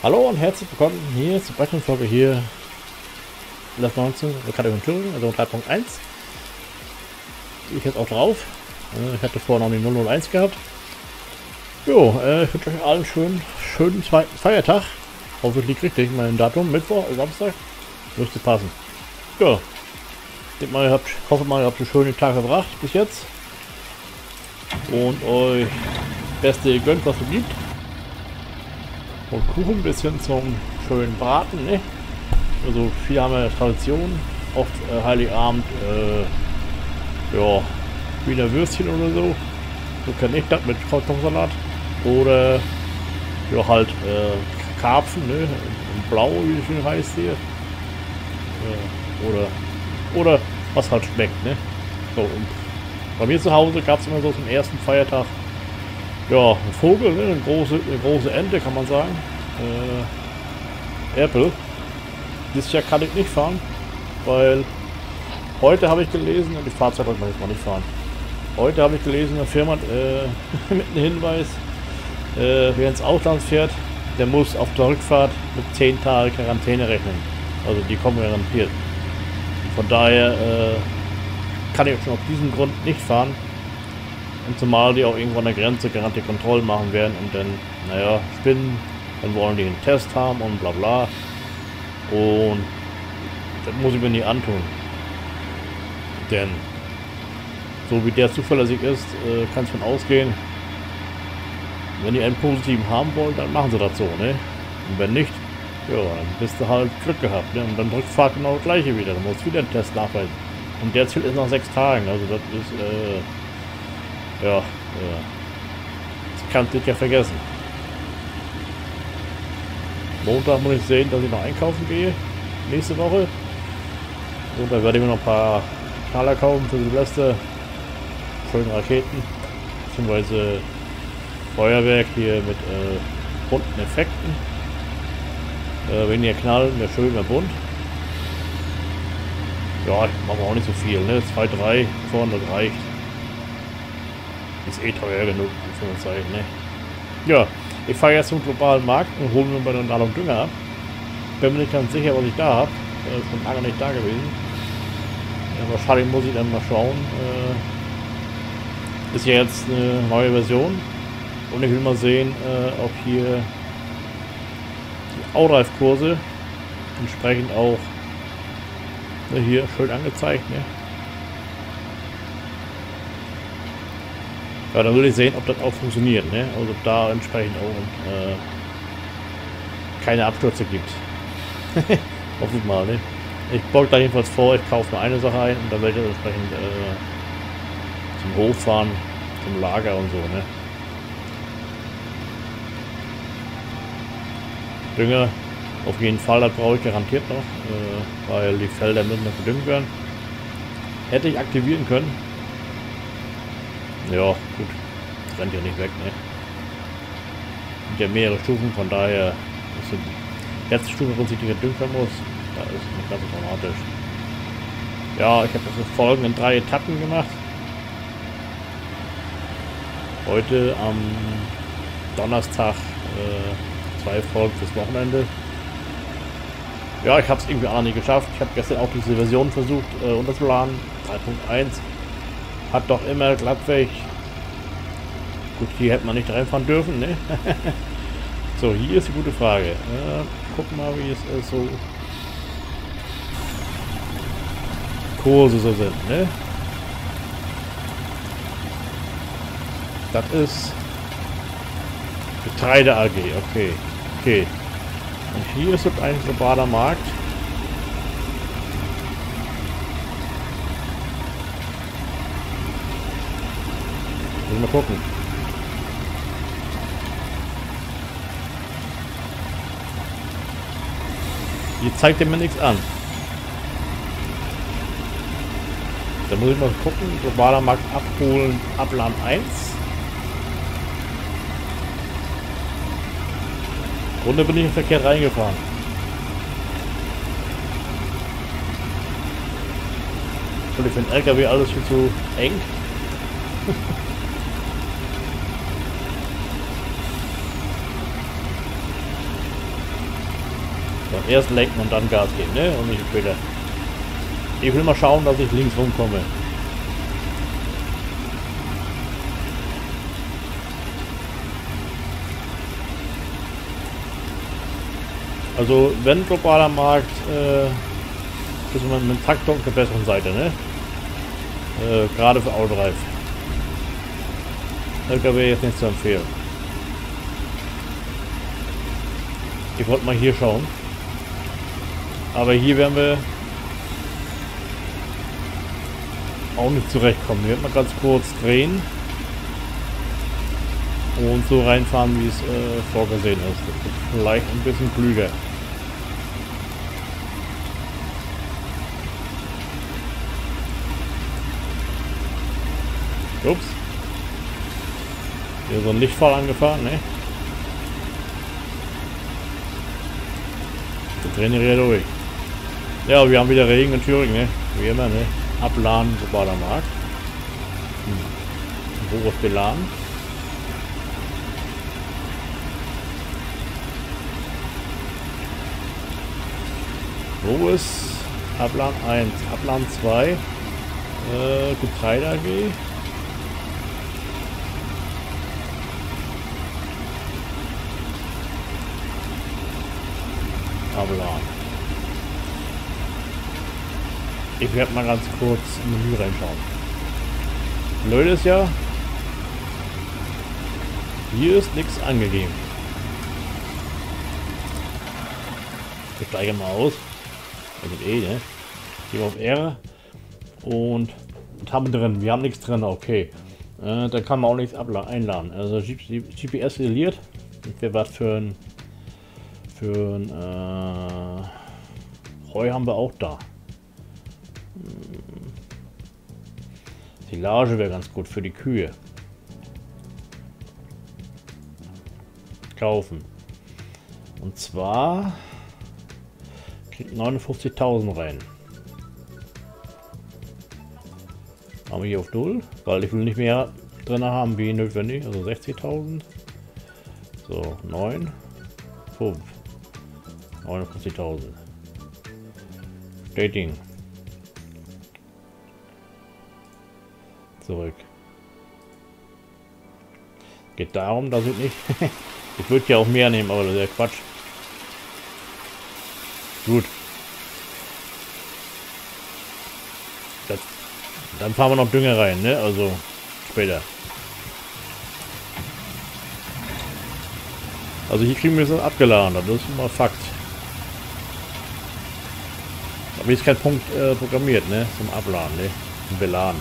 Hallo und herzlich willkommen hier zur weiteren Folge hier in das 19 Kategorie Thüringen, also 3.1. Ich jetzt auch drauf. Ich hatte vorher noch die 001 gehabt. Jo, ich wünsche euch allen schönen zweiten Feiertag. Hoffentlich liegt richtig mein Datum. Mittwoch, Samstag. Müsste passen. Ja. Hoffe mal, ihr habt einen schönen Tag verbracht bis jetzt. Und euch Beste gönnt, was es gibt. Und Kuchen ein bisschen zum schönen Braten, ne? Also viele haben ja Tradition, oft Heiligabend, ja, wieder Würstchen oder so. So kenne ich das mit Kartoffelsalat. Oder ja halt Karpfen, ne? In Blau, wie es schön heißt hier. Oder was halt schmeckt, ne? So, und bei mir zu Hause gab es immer so zum ersten Feiertag ja, ein Vogel, ne? Eine große Ente, kann man sagen. Erpel. Dieses Jahr kann ich nicht fahren, weil heute habe ich gelesen, und die Fahrzeit wollte man jetzt mal nicht fahren. Heute habe ich gelesen, eine Firma mit einem Hinweis, wer ins Ausland fährt, der muss auf der Rückfahrt mit 10 Tagen Quarantäne rechnen. Also die kommen garantiert. Von daher kann ich schon auf diesen Grund nicht fahren. Und zumal die auch irgendwo an der Grenze garantiert Kontrollen machen werden und dann, naja, spinnen, dann wollen die einen Test haben und bla bla. Und das muss ich mir nicht antun. Denn so wie der zuverlässig ist, kann es von ausgehen, wenn die einen positiven haben wollen, dann machen sie das so, ne? Und wenn nicht, ja, dann bist du halt Glück gehabt, ne? Und dann Rückfahrt genau das gleiche wieder, dann musst du wieder einen Test nachweisen. Und der zählt ist nach 6 Tagen, also das ist, ja, das kannst du ja vergessen. Montag muss ich sehen, dass ich noch einkaufen gehe, nächste Woche. Und da werde ich mir noch ein paar Knaller kaufen für Silvester. Schöne Raketen, beziehungsweise Feuerwerk hier mit bunten Effekten. Weniger knallen, mehr schön, mehr bunt. Ja, ich mache auch nicht so viel, ne? 2, 3 vorne, das reicht. Ist eh teuer genug, ne? Ja, ich fahre jetzt zum globalen Markt und hole mir bei der Ladung Dünger ab. Bin mir nicht ganz sicher, was ich da habe. Ich bin lange nicht da gewesen. Ja, wahrscheinlich muss ich dann mal schauen. Ist ja jetzt eine neue Version. Und ich will mal sehen, ob hier die Ausreifkurse entsprechend auch hier schön angezeigt, ne? Ja, dann will ich sehen, ob das auch funktioniert, ne? Also ob da entsprechend auch keine Abstürze gibt. Hoffe ich mal, ne? Ich beug da jedenfalls vor, ich kaufe nur eine Sache ein und dann werde ich das entsprechend zum Hof fahren, zum Lager und so, ne? Dünger, auf jeden Fall, das brauche ich garantiert noch, weil die Felder müssen noch gedüngt werden. Hätte ich aktivieren können. Ja, gut. Das rennt ja nicht weg, ne? Sind ja mehrere Stufen, von daher ist die letzte Stufe, wo sich die gedüngt werden muss. Da ist nicht ganz so dramatisch. Ja, ich habe das in folgenden 3 Etappen gemacht. Heute am Donnerstag 2 Folgen fürs Wochenende. Ja, ich habe es irgendwie auch nicht geschafft. Ich habe gestern auch diese Version versucht runterzuladen. 3.1. Hat doch immer glatt weg. Gut, hier hätte man nicht reinfahren dürfen, ne? So, hier ist die gute Frage. Gucken mal, wie es ist, so Kurse so sind, ne? Das ist Getreide AG, okay. Okay. Und hier ist ein globaler Markt. Mal gucken. Hier zeigt er mir nichts an. Da muss ich mal gucken. Globaler Markt abholen. Abladen 1. Runde bin ich in den Verkehr reingefahren. Für den LKW alles viel zu eng. Dann erst lenken und dann Gas geben, ne? Und nicht später. Ich will mal schauen, dass ich links rumkomme. Also wenn globaler Markt, ist man mit dem Traktor auf der besseren Seite, ne? Gerade für Autoreif. LKW jetzt nicht zu empfehlen. Ich wollte mal hier schauen. Aber hier werden wir auch nicht zurechtkommen. Wir werden mal ganz kurz drehen und so reinfahren, wie es vorgesehen ist. Das ist vielleicht ein bisschen klüger. Ups. Hier ist so ein Lichtfall angefahren, ne? Wir drehen hier durch. Ja, wir haben wieder Regen in Thüringen, ne? Wie immer, ne? Abladen, globaler Markt. Wo ist beladen? Wo ist Abladen 1? Abladen 2? Getreide AG. Abladen. Ich werde mal ganz kurz im Menü reinschauen. Blöd ist ja, hier ist nichts angegeben. Ich steige mal aus. Mit E, ne? Gehen wir auf R und haben drin. Wir haben nichts drin, okay. Da kann man auch nichts einladen. Also GPS isoliert. Wer was für ein Heu haben wir auch da. Silage wäre ganz gut für die Kühe. Kaufen. Und zwar kriegt 59.000 rein. Haben wir hier auf 0, weil ich will nicht mehr drin haben wie notwendig. Also 60.000. So, 9, 5. 59.000. Dating. Zurück. Geht darum, dass ich nicht... ich würde ja auch mehr nehmen, aber das ist ja Quatsch. Gut. Dann fahren wir noch Dünger rein, ne? Also später. Also hier kriegen wir es abgeladen, das ist mal Fakt. Aber hier ist kein Punkt programmiert, ne? Zum Abladen, ne? Zum Beladen.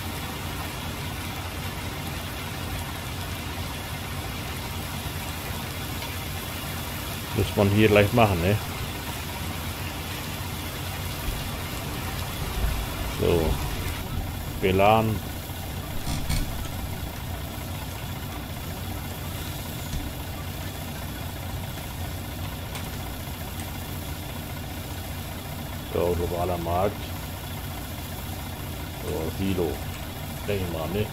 Muss man hier gleich machen, ne? So. Beladen. So, globaler Markt. So, Silo. Denke ich mal, ne?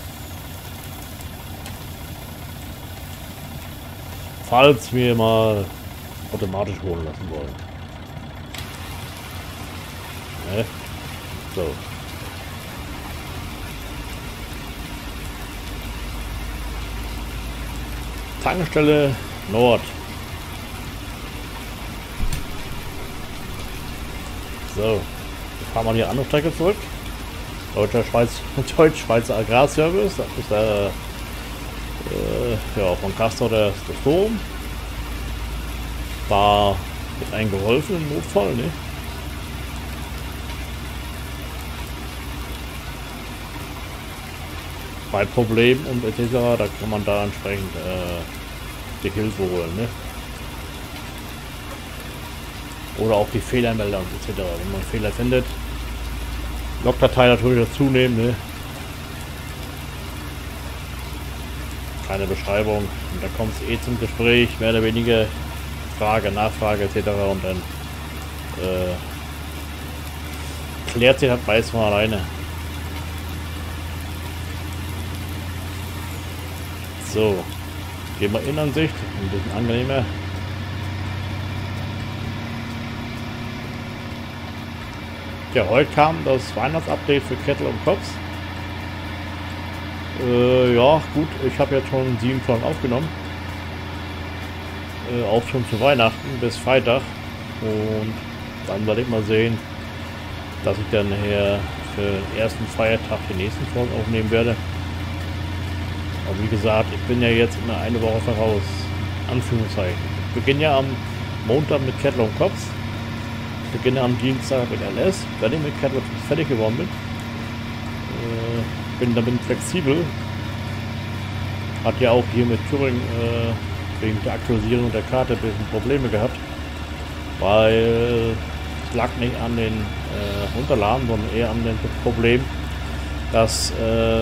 Falls wir mal automatisch holen lassen wollen. Ne? So. Tankstelle Nord. So. Wir fahren mal die andere Strecke zurück. Deutsch-Schweizer Agrarservice. Das ist der ja, von Castor der Strom. War mit einem geholfen im Notfall, ne? Bei Problemen und etc. Da kann man da entsprechend die Hilfe holen, ne? Oder auch die Fehlermelder und etc. Wenn man Fehler findet, Logdatei natürlich dazu nehmen, ne? Keine Beschreibung und da kommt es eh zum Gespräch, mehr oder weniger Frage, Nachfrage etc. und dann klärt sich das meist von alleine. So, gehen wir Innenansicht, ein bisschen angenehmer. Ja, heute kam das Weihnachtsupdate für Kettle und Kops. Ja, gut, ich habe jetzt schon 7 Folgen aufgenommen. Auch schon zu Weihnachten bis Freitag. Und dann werde ich mal sehen, dass ich dann nachher für den ersten Feiertag die nächsten Folgen aufnehmen werde. Aber wie gesagt, ich bin ja jetzt immer eine Woche voraus. Anführungszeichen. Ich beginne ja am Montag mit Kettle und Kops. Ich beginne am Dienstag mit LS, wenn ich mit Kettle fertig geworden bin. Bin flexibel. Hat ja auch hier mit Thüringen wegen der Aktualisierung der Karte ein bisschen Probleme gehabt. Weil es lag nicht an den Unterlagen, sondern eher an dem Problem, dass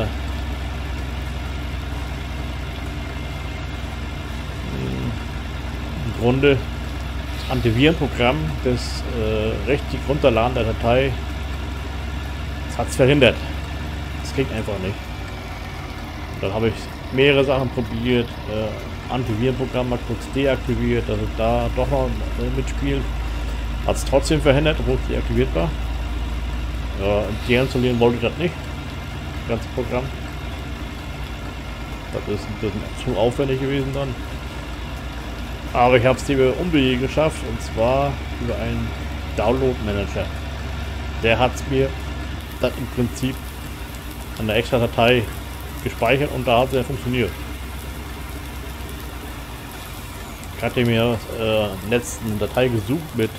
im Grunde das Antivirenprogramm das richtig Runterladen der Datei, das hat es verhindert. Das ging einfach nicht. Und dann habe ich mehrere Sachen probiert, Antivirenprogramm mal kurz deaktiviert, dass es da doch noch mitspielt. Hat es trotzdem verhindert, obwohl es deaktiviert war. Ja, deinstallieren wollte ich das nicht. Das ganze Programm. Das ist ein bisschen zu aufwendig gewesen dann. Aber ich habe es über Umwege geschafft, und zwar über einen Download-Manager. Der hat es mir dann im Prinzip an der extra Datei gespeichert und da hat es ja funktioniert. Ich hatte mir im Netz eine Datei gesucht mit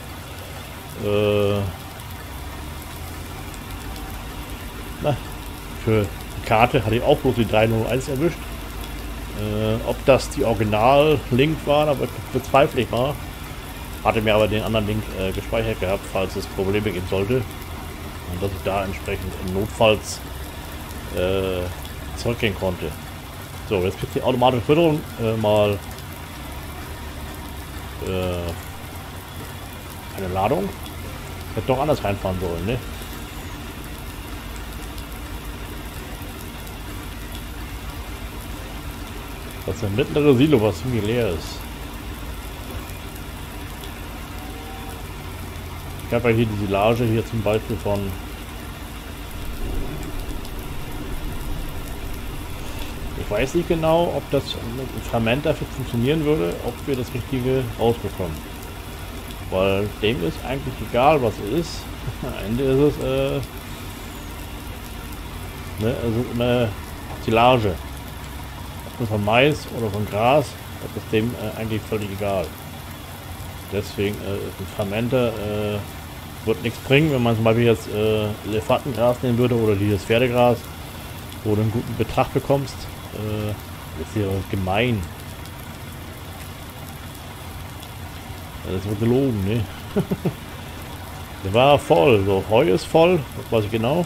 für die Karte hatte ich auch bloß die 301 erwischt. Ob das die Original-Link war, aber bezweifle ich mal. Hatte mir aber den anderen Link gespeichert gehabt, falls es Probleme geben sollte. Und dass ich da entsprechend notfalls zurückgehen konnte. So, jetzt kriegt die automatische Fütterung mal eine Ladung. Hätte doch anders reinfahren sollen, ne? Das ist ein mittlere Silo, was ziemlich leer ist. Ich habe ja hier die Silage hier zum Beispiel von ich weiß nicht genau, ob das mit dem Ferment dafür funktionieren würde, ob wir das Richtige rausbekommen. Weil dem ist eigentlich egal, was es ist. Am Ende ist es also eine Silage. Ob von Mais oder von Gras, das ist dem eigentlich völlig egal. Deswegen ist ein Fermenter wird nichts bringen, wenn man zum Beispiel jetzt Elefantengras nehmen würde oder dieses Pferdegras, wo du einen guten Betrag bekommst. Das ist ja gemein. Das wird gelogen, ne? Der war voll. So, Heu ist voll, das weiß ich genau.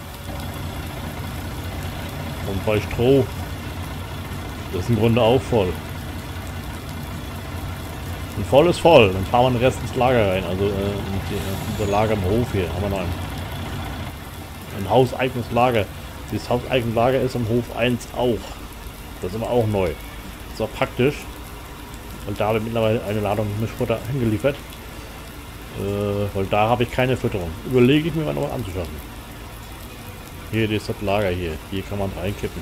Und bei Stroh, das ist im Grunde auch voll. Und voll ist voll. Dann fahren wir den Rest ins Lager rein. Also unser Lager im Hof hier haben wir noch ein hauseigenes Lager. Dieses hauseigene Lager ist im Hof 1 auch. Das ist aber auch neu. Das ist auch praktisch. Und da habe ich mittlerweile eine Ladung Mischfutter hingeliefert. Weil da habe ich keine Fütterung. Überlege ich mir mal noch was anzuschaffen. Hier ist das Lager hier. Hier kann man reinkippen.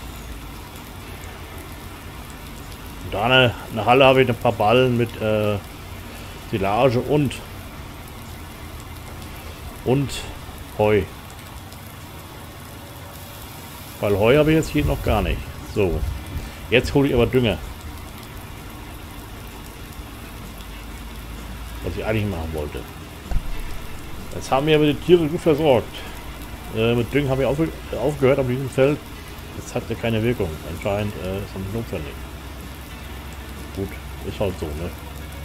Und da eine Halle habe ich ein paar Ballen mit Silage und Heu. Weil Heu habe ich jetzt hier noch gar nicht. So. Jetzt hole ich aber Dünger. Was ich eigentlich machen wollte. Jetzt haben wir aber die Tiere gut versorgt. Mit Düngen habe ich aufgehört auf diesem Feld. Das hat ja keine Wirkung. Anscheinend ist es nicht notwendig. Gut, ist halt so, ne?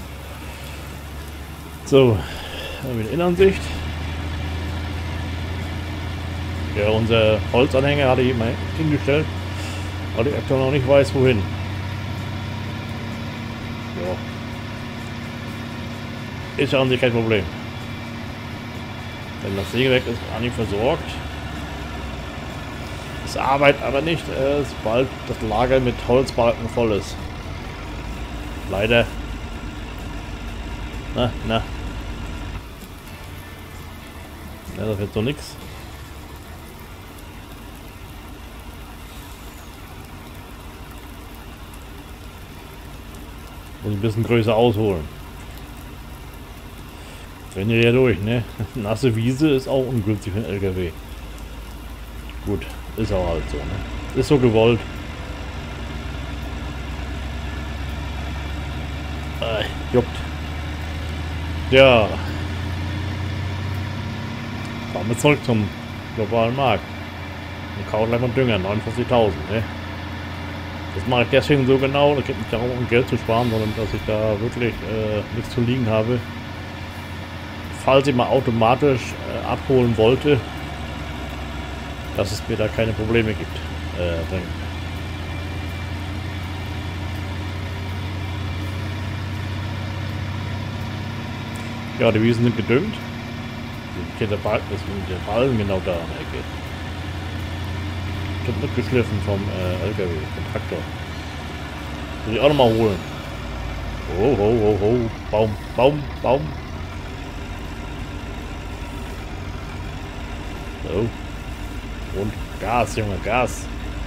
So, mit Innenansicht. Ja, unser Holzanhänger hatte ich mal hingestellt, weil ich aktuell noch nicht weiß, wohin. Ja. Ist ja an sich kein Problem. Wenn das Sägewerk ist eigentlich versorgt. Es arbeitet aber nicht, sobald das Lager mit Holzbalken voll ist. Leider. Na. Ja, das wird so nix. Muss ein bisschen größer ausholen. Rennen wir ja durch, ne? Nasse Wiese ist auch ungünstig für einen LKW. Gut, ist auch halt so, ne? Ist so gewollt. Juckt. Ja. Fahren wir zurück zum globalen Markt. Und kaufen gleich mal Dünger, 49.000, ne? Das mache ich deswegen so genau, da geht nicht darum, um Geld zu sparen, sondern dass ich da wirklich nichts zu liegen habe. Falls ich mal automatisch abholen wollte, dass es mir da keine Probleme gibt. Ja, die Wiesen sind gedüngt. Der Ballen genau da an der Ecke. Wird mitgeschliffen vom LKW, vom Traktor. Muss ich auch nochmal holen. Oh, ho, ho, ho. Baum, Baum, Baum. So. Und Gas, Junge, Gas.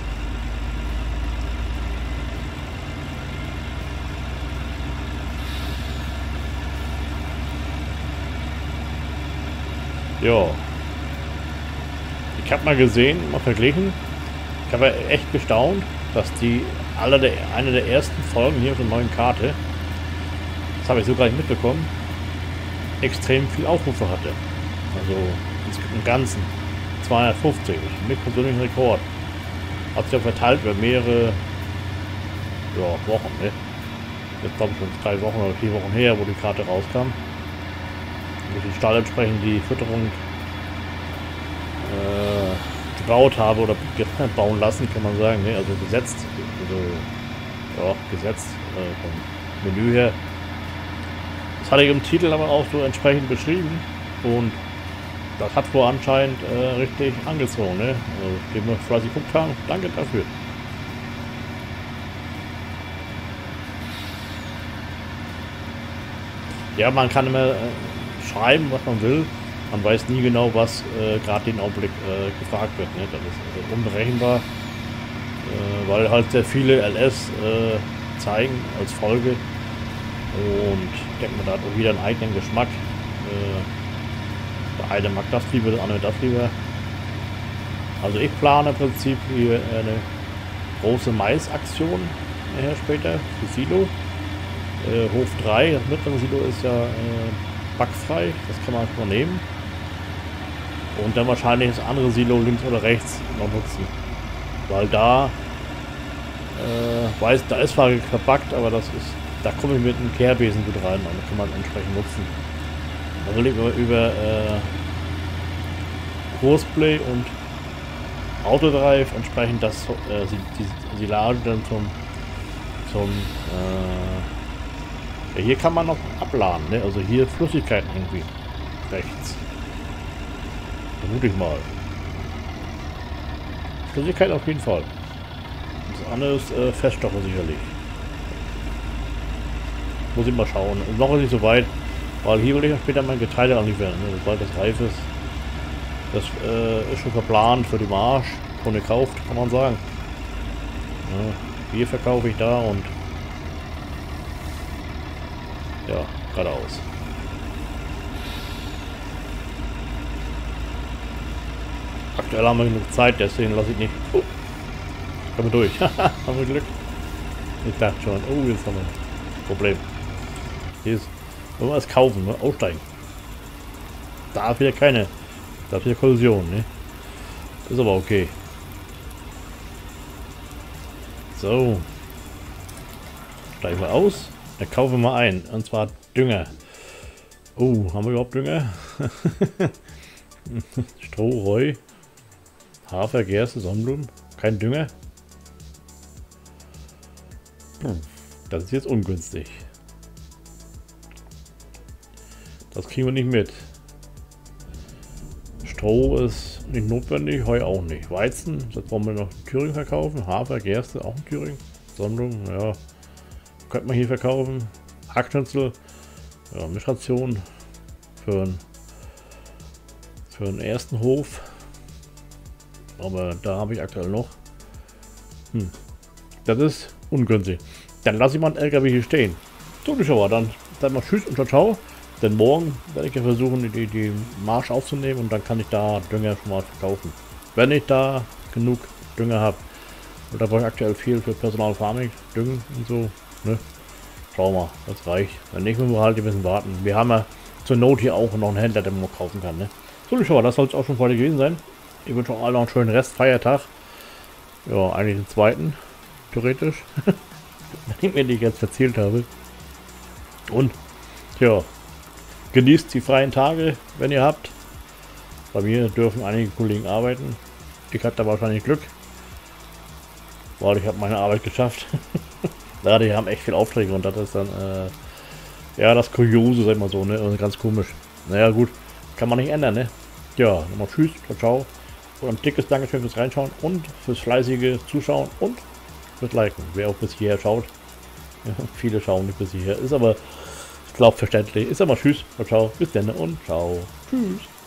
Ja. Ich habe mal gesehen, mal verglichen. Ich habe echt gestaunt, dass die eine der ersten Folgen hier auf der neuen Karte, das habe ich so gar nicht mitbekommen, extrem viel Aufrufe hatte. Also im Ganzen 250, mit persönlichen Rekord. Hat sich ja verteilt über mehrere Wochen, ne? Jetzt glaube ich schon 3 Wochen oder 4 Wochen her, wo die Karte rauskam. Wo ich den Stall entsprechend die Fütterung gebaut habe oder bauen lassen, kann man sagen, ne? Also gesetzt, gesetzt vom Menü her. Das hatte ich im Titel aber auch so entsprechend beschrieben und das hat wohl anscheinend richtig angezogen, ne? Also, dem wir fleißig geguckt haben, danke dafür. Ja, man kann immer schreiben, was man will. Man weiß nie genau, was gerade den Augenblick gefragt wird. Ne? Das ist unberechenbar, weil halt sehr viele LS zeigen als Folge. Und ich denke mal, da hat auch wieder einen eigenen Geschmack. Der eine mag das lieber, der andere das lieber. Also ich plane im Prinzip hier eine große Mais-Aktion nachher später für Silo. Hof 3, das mittlere Silo ist ja backfrei, das kann man übernehmen. Und dann wahrscheinlich das andere Silo links oder rechts noch nutzen. Weil da da ist zwar verbackt, aber da komme ich mit einem Kehrbesen gut rein und da kann man entsprechend nutzen. Da will ich über Kursplay und Autodrive entsprechend die Silage dann ja, hier kann man noch abladen, ne? Also hier Flüssigkeiten irgendwie rechts. Vermute ich mal. Flüssigkeit auf jeden Fall. Das andere ist Feststoffe sicherlich. Muss ich mal schauen. Und noch ist nicht so weit, weil hier will ich später mein Getreide anliefern, ne? Sobald das reif ist. Das ist schon verplant für die Marsch. Schon gekauft, kann man sagen. Ja, hier verkaufe ich da und ja, geradeaus. Aktuell haben wir genug Zeit, deswegen lasse ich nicht. Kommen wir durch. Haben wir Glück. Ich dachte schon, oh, jetzt haben wir ein Problem. Hier ist, wollen wir es kaufen, ne? Aussteigen. Da wieder keine. Da wieder Kollision, ne? Ist aber okay. So. Steigen wir aus. Dann kaufen wir mal ein. Und zwar Dünger. Oh, haben wir überhaupt Dünger? Stroh, Heu, Hafer, Gerste, Sonnenblumen. Kein Dünger. Das ist jetzt ungünstig. Das kriegen wir nicht mit. Stroh ist nicht notwendig, Heu auch nicht. Weizen, das wollen wir noch in Thüringen verkaufen. Hafer, Gerste auch in Thüringen. Sonnenblumen, ja. Könnte man hier verkaufen. Hackschnitzel, ja, Mischration für den ersten Hof. Aber da habe ich aktuell noch. Das ist ungünstig. Dann lasse ich mal einen LKW hier stehen. So, Zuschauer, dann mal tschüss und ciao, ciao. Denn morgen werde ich ja versuchen, die Marsch aufzunehmen und dann kann ich da Dünger schon mal verkaufen. Wenn ich da genug Dünger habe. Und da brauche ich aktuell viel für Personal Farming, Düngen und so. Ne? Schauen wir mal, das reicht. Wenn nicht, müssen wir halt ein bisschen warten. Wir haben ja zur Not hier auch noch einen Händler, den man noch kaufen kann. Ne? So, Zuschauer, das soll es auch schon für heute gewesen sein. Ich wünsche euch allen noch einen schönen Restfeiertag. Ja, eigentlich den zweiten, theoretisch. Wenn ich mir nicht jetzt erzählt habe. Und, ja, genießt die freien Tage, wenn ihr habt. Bei mir dürfen einige Kollegen arbeiten. Ich hatte da wahrscheinlich Glück, weil ich habe meine Arbeit geschafft. Ja, die haben echt viel Aufträge und das ist dann, ja, das Kuriose, sag ich mal so, ne, also ganz komisch. Naja, gut, kann man nicht ändern, ne. Ja, nochmal tschüss, ciao, ciao. Und ein dickes Dankeschön fürs Reinschauen und fürs fleißige Zuschauen und fürs Liken, wer auch bis hierher schaut. Ja, viele schauen nicht bis hierher, ist aber, ich glaube, verständlich. Ist aber tschüss, ciao, ciao, bis dann und ciao, tschüss.